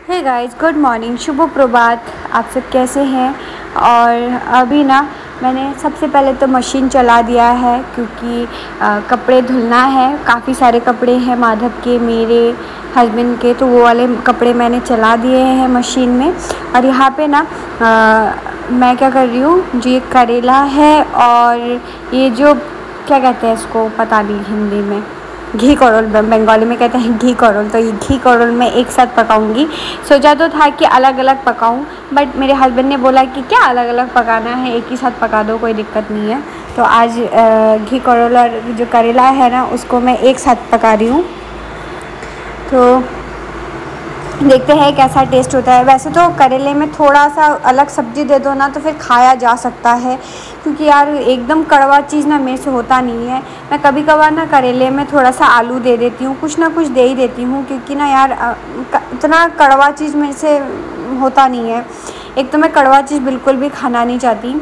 हे guys, good morning, शुभ प्रभात। आप सब कैसे हैं? और अभी ना मैंने सबसे पहले तो मशीन चला दिया है क्योंकि कपड़े धुलना है। काफ़ी सारे कपड़े हैं माधव के, मेरे हस्बैंड के, तो वो वाले कपड़े मैंने चला दिए हैं मशीन में। और यहाँ पे ना मैं क्या कर रही हूँ, जो ये करेला है और ये जो क्या कहते हैं इसको, पता नहीं हिंदी में, घी करोल, बंगाली में कहते हैं घी करोल। तो ये घी करोल मैं एक साथ पकाऊंगी। सोचा तो था कि अलग अलग पकाऊं, बट मेरे हस्बैंड ने बोला कि क्या अलग अलग पकाना है, एक ही साथ पका दो, कोई दिक्कत नहीं है। तो आज घी करोल और जो करेला है ना, उसको मैं एक साथ पका रही हूँ। तो देखते हैं कैसा टेस्ट होता है। वैसे तो करेले में थोड़ा सा अलग सब्ज़ी दे दो ना तो फिर खाया जा सकता है, क्योंकि यार एकदम कड़वा चीज़ ना मेरे से होता नहीं है। मैं कभी कभार ना करेले में थोड़ा सा आलू दे देती हूँ, कुछ ना कुछ दे ही देती हूँ, क्योंकि ना यार इतना कड़वा चीज़ मेरे से होता नहीं है। एक तो मैं कड़वा चीज़ बिल्कुल भी खाना नहीं चाहती,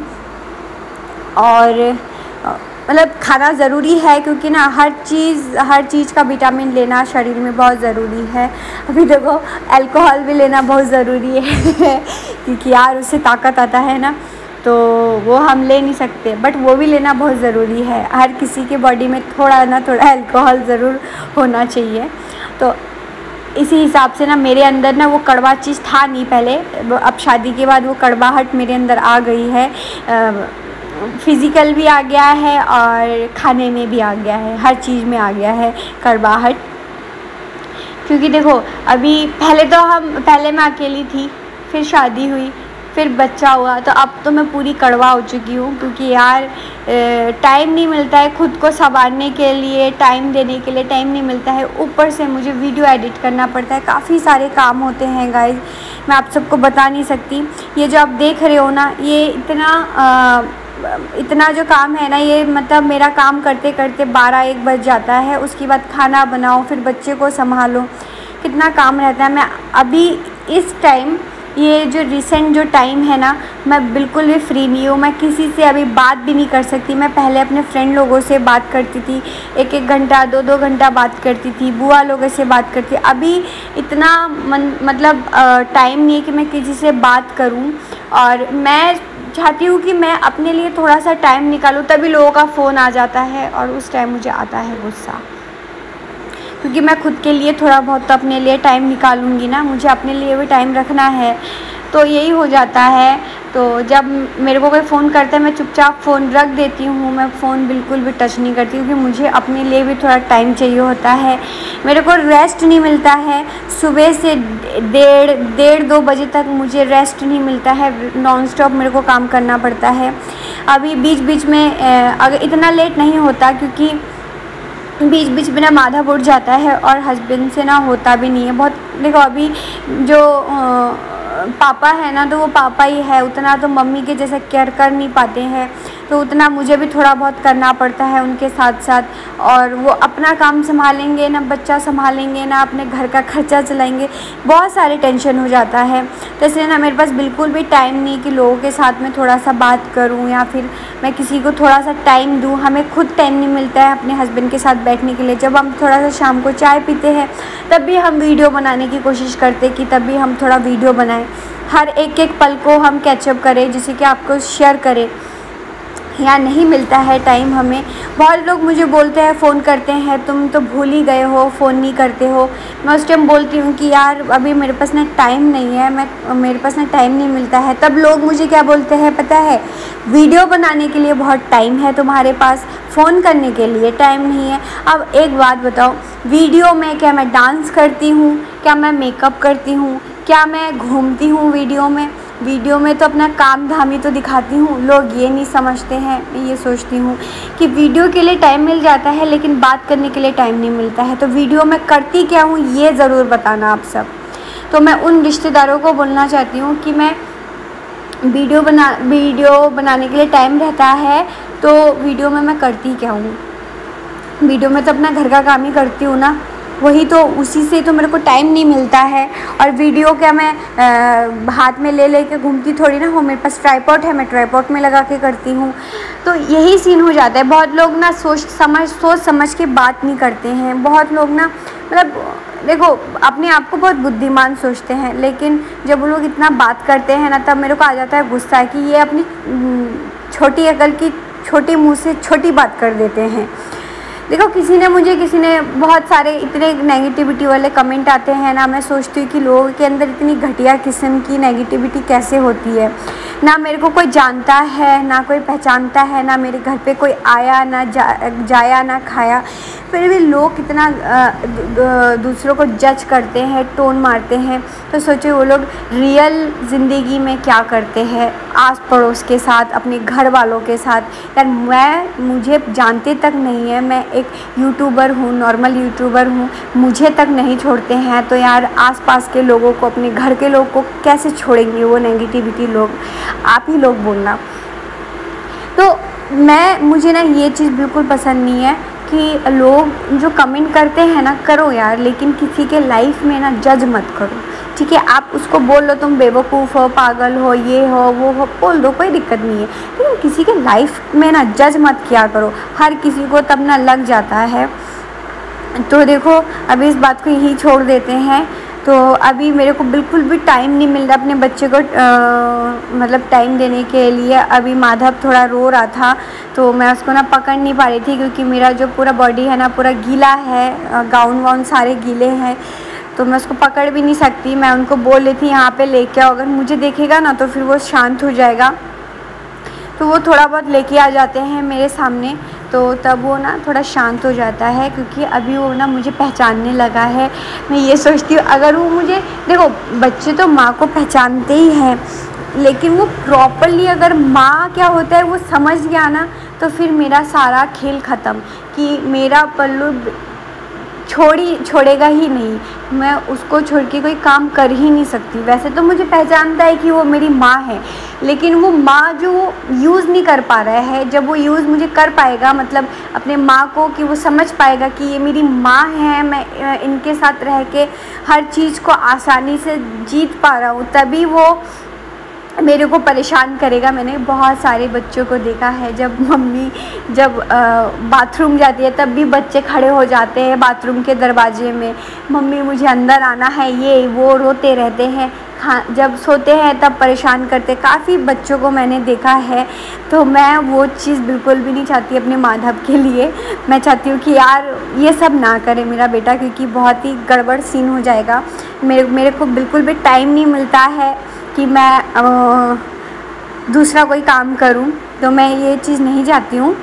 और मतलब खाना ज़रूरी है क्योंकि ना हर चीज़ का विटामिन लेना शरीर में बहुत ज़रूरी है। अभी देखो अल्कोहल भी लेना बहुत ज़रूरी है क्योंकि यार उससे ताकत आता है ना, तो वो हम ले नहीं सकते, बट वो भी लेना बहुत ज़रूरी है। हर किसी के बॉडी में थोड़ा ना थोड़ा अल्कोहल ज़रूर होना चाहिए। तो इसी हिसाब से ना मेरे अंदर ना वो कड़वा चीज़ था नहीं पहले, अब शादी के बाद वो कड़वाहट मेरे अंदर आ गई है। फिज़िकल भी आ गया है और खाने में भी आ गया है, हर चीज़ में आ गया है कड़वाहट। क्योंकि देखो अभी पहले मैं अकेली थी, फिर शादी हुई, फिर बच्चा हुआ, तो अब तो मैं पूरी कड़वा हो चुकी हूँ। क्योंकि यार टाइम नहीं मिलता है खुद को संवारने के लिए, टाइम देने के लिए टाइम नहीं मिलता है। ऊपर से मुझे वीडियो एडिट करना पड़ता है, काफ़ी सारे काम होते हैं गाइस, मैं आप सबको बता नहीं सकती। ये जो आप देख रहे हो ना, ये इतना जो काम है ना, ये मतलब मेरा काम करते करते 12-1 बज जाता है। उसके बाद खाना बनाओ, फिर बच्चे को संभालो, कितना काम रहता है। मैं अभी इस टाइम, ये जो रिसेंट जो टाइम है ना, मैं बिल्कुल भी फ्री नहीं हूँ। मैं किसी से अभी बात भी नहीं कर सकती। मैं पहले अपने फ्रेंड लोगों से बात करती थी, 1-1 घंटा 2-2 घंटा बात करती थी, बुआ लोगों से बात करती। अभी इतना मतलब टाइम नहीं है कि मैं किसी से बात करूँ। और मैं चाहती हूँ कि मैं अपने लिए थोड़ा सा टाइम निकालूँ, तभी लोगों का फ़ोन आ जाता है और उस टाइम मुझे आता है गुस्सा। क्योंकि मैं खुद के लिए थोड़ा बहुत तो अपने लिए टाइम निकालूंगी ना, मुझे अपने लिए भी टाइम रखना है, तो यही हो जाता है। तो जब मेरे को कोई फ़ोन करता है, मैं चुपचाप फ़ोन रख देती हूँ, मैं फ़ोन बिल्कुल भी टच नहीं करती, क्योंकि मुझे अपने लिए भी थोड़ा टाइम चाहिए होता है। मेरे को रेस्ट नहीं मिलता है, सुबह से 1:30-2 बजे तक मुझे रेस्ट नहीं मिलता है, नॉन स्टॉप मेरे को काम करना पड़ता है। अभी बीच बीच में अगर इतना लेट नहीं होता, क्योंकि बीच बीच में ना माधव उठ जाता है और हस्बैंड से ना होता भी नहीं है बहुत। देखो अभी जो पापा है ना, तो वो पापा ही है, उतना तो मम्मी के जैसा केयर कर नहीं पाते हैं, तो उतना मुझे भी थोड़ा बहुत करना पड़ता है उनके साथ साथ। और वो अपना काम संभालेंगे ना, बच्चा संभालेंगे ना, अपने घर का खर्चा चलाएंगे, बहुत सारे टेंशन हो जाता है। तो इसलिए ना मेरे पास बिल्कुल भी टाइम नहीं कि लोगों के साथ में थोड़ा सा बात करूं, या फिर मैं किसी को थोड़ा सा टाइम दूं। हमें खुद टाइम नहीं मिलता है अपने हस्बैंड के साथ बैठने के लिए। जब हम थोड़ा सा शाम को चाय पीते हैं, तब भी हम वीडियो बनाने की कोशिश करते कि तब भी हम थोड़ा वीडियो बनाएं, हर एक पल को हम कैचअप करें, जिससे कि आपको शेयर करें। यहाँ नहीं मिलता है टाइम हमें। बहुत लोग मुझे बोलते हैं, फ़ोन करते हैं, तुम तो भूल ही गए हो, फ़ोन नहीं करते हो। मैं उस टाइम बोलती हूँ कि यार अभी मेरे पास ना टाइम नहीं है, मेरे पास ना टाइम नहीं मिलता है। तब लोग मुझे क्या बोलते हैं पता है, वीडियो बनाने के लिए बहुत टाइम है तुम्हारे पास, फ़ोन करने के लिए टाइम नहीं है। अब एक बात बताओ, वीडियो में क्या मैं डांस करती हूँ, क्या मैं मेकअप करती हूँ, क्या मैं घूमती हूँ वीडियो में तो अपना काम धाम ही तो दिखाती हूँ। लोग ये नहीं समझते हैं। मैं ये सोचती हूँ कि वीडियो के लिए टाइम मिल जाता है, लेकिन बात करने के लिए टाइम नहीं मिलता है। तो वीडियो में करती क्या हूँ ये ज़रूर बताना आप सब। तो मैं उन रिश्तेदारों को बोलना चाहती हूँ कि मैं वीडियो बनाने के लिए टाइम रहता है, तो वीडियो में मैं करती क्या हूँ। वीडियो में तो अपना घर का काम ही करती हूँ ना, वही तो, उसी से तो मेरे को टाइम नहीं मिलता है। और वीडियो क्या मैं हाथ में ले के घूमती थोड़ी ना हूँ, मेरे पास ट्राइपॉड है, मैं ट्राइपॉड में लगा के करती हूँ। तो यही सीन हो जाता है। बहुत लोग ना सोच समझ के बात नहीं करते हैं। बहुत लोग ना मतलब देखो अपने आप को बहुत बुद्धिमान सोचते हैं, लेकिन जब वो लोग इतना बात करते हैं ना, तब मेरे को आ जाता है गुस्सा कि ये अपनी छोटी अकल की छोटे मुंह से छोटी बात कर देते हैं। देखो किसी ने बहुत सारे इतने नेगेटिविटी वाले कमेंट आते हैं ना, मैं सोचती हूँ कि लोगों के अंदर इतनी घटिया किस्म की नेगेटिविटी कैसे होती है। ना मेरे को कोई जानता है, ना कोई पहचानता है, ना मेरे घर पे कोई आया ना जाया ना खाया, फिर भी लोग कितना दूसरों को जज करते हैं, टोन मारते हैं। तो सोचो वो लोग रियल ज़िंदगी में क्या करते हैं आस पड़ोस के साथ, अपने घर वालों के साथ। यार मुझे जानते तक नहीं है, मैं एक यूट्यूबर हूँ, नॉर्मल यूट्यूबर हूँ, मुझे तक नहीं छोड़ते हैं, तो यार आसपास के लोगों को, अपने घर के लोग को कैसे छोड़ेंगे वो नेगेटिविटी लोग। आप ही लोग बोलना। तो मुझे ना ये चीज़ बिल्कुल पसंद नहीं है कि लोग जो कमेंट करते हैं ना, करो यार, लेकिन किसी के लाइफ में ना जज मत करो, ठीक है। आप उसको बोल लो तुम बेवकूफ़ हो, पागल हो, ये हो वो हो, बोल दो, कोई दिक्कत नहीं है, लेकिन किसी के लाइफ में ना जज मत किया करो। हर किसी को तब ना लग जाता है। तो देखो अभी इस बात को यही छोड़ देते हैं। तो अभी मेरे को बिल्कुल भी टाइम नहीं मिल रहा अपने बच्चे को मतलब टाइम देने के लिए। अभी माधव थोड़ा रो रहा था, तो मैं उसको ना पकड़ नहीं पा रही थी, क्योंकि मेरा जो पूरा बॉडी है ना पूरा गीला है, गाउन वाउन सारे गीले हैं, तो मैं उसको पकड़ भी नहीं सकती। मैं उनको बोल रही थी यहाँ पे लेके आओ, अगर मुझे देखेगा ना तो फिर वो शांत हो जाएगा। तो वो थोड़ा बहुत लेके आ जाते हैं मेरे सामने, तो तब वो ना थोड़ा शांत हो जाता है, क्योंकि अभी वो ना मुझे पहचानने लगा है। मैं ये सोचती हूँ अगर वो मुझे, देखो बच्चे तो माँ को पहचानते ही हैं, लेकिन वो प्रॉपरली अगर माँ क्या होता है वो समझ गया ना, तो फिर मेरा सारा खेल ख़त्म, कि मेरा पल्लू छोड़ेगा ही नहीं। मैं उसको छोड़ के कोई काम कर ही नहीं सकती। वैसे तो मुझे पहचानता है कि वो मेरी माँ है, लेकिन वो माँ जो यूज़ नहीं कर पा रहा है, जब वो यूज़ मुझे कर पाएगा, मतलब अपने माँ को, कि वो समझ पाएगा कि ये मेरी माँ है, मैं इनके साथ रह के हर चीज़ को आसानी से जीत पा रहा हूँ, तभी वो मेरे को परेशान करेगा। मैंने बहुत सारे बच्चों को देखा है, जब मम्मी बाथरूम जाती है तब भी बच्चे खड़े हो जाते हैं बाथरूम के दरवाजे में, मम्मी मुझे अंदर आना है, ये वो रोते रहते हैं। जब सोते हैं तब परेशान करते। काफ़ी बच्चों को मैंने देखा है। तो मैं वो चीज़ बिल्कुल भी नहीं चाहती अपने माधव के लिए। मैं चाहती हूँ कि यार ये सब ना करे मेरा बेटा, क्योंकि बहुत ही गड़बड़ सीन हो जाएगा। मेरे को बिल्कुल भी टाइम नहीं मिलता है कि मैं दूसरा कोई काम करूं, तो मैं ये चीज़ नहीं चाहती हूं।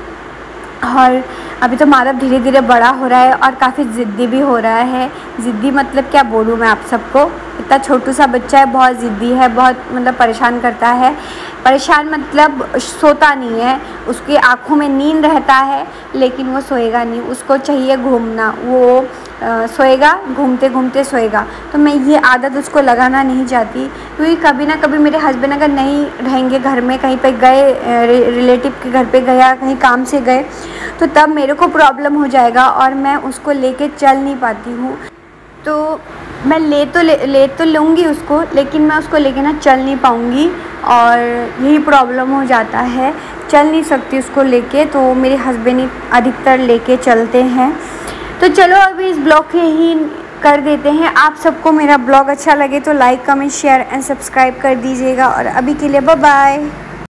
और अभी तो माधव धीरे धीरे बड़ा हो रहा है और काफ़ी ज़िद्दी भी हो रहा है। ज़िद्दी मतलब क्या बोलूं मैं आप सबको, इतना छोटू सा बच्चा है, बहुत ज़िद्दी है, बहुत मतलब परेशान करता है। परेशान मतलब सोता नहीं है, उसकी आँखों में नींद रहता है, लेकिन वो सोएगा नहीं, उसको चाहिए घूमना। वो सोएगा, घूमते घूमते सोएगा। तो मैं ये आदत उसको लगाना नहीं चाहती, क्योंकि कभी ना कभी मेरे हस्बैंड अगर नहीं रहेंगे घर में, कहीं पे गए, रिलेटिव के घर पे गया, कहीं काम से गए, तो तब मेरे को प्रॉब्लम हो जाएगा और मैं उसको लेके चल नहीं पाती हूँ। तो मैं ले तो लूँगी उसको, लेकिन मैं उसको लेके ना चल नहीं पाऊँगी, और यही प्रॉब्लम हो जाता है, चल नहीं सकती उसको लेके। तो मेरे हस्बैंड ही अधिकतर लेके चलते हैं। तो चलो अभी इस ब्लॉग को यही कर देते हैं। आप सबको मेरा ब्लॉग अच्छा लगे तो like, comment, share and subscribe कर दीजिएगा। और अभी के लिए बाय बाय।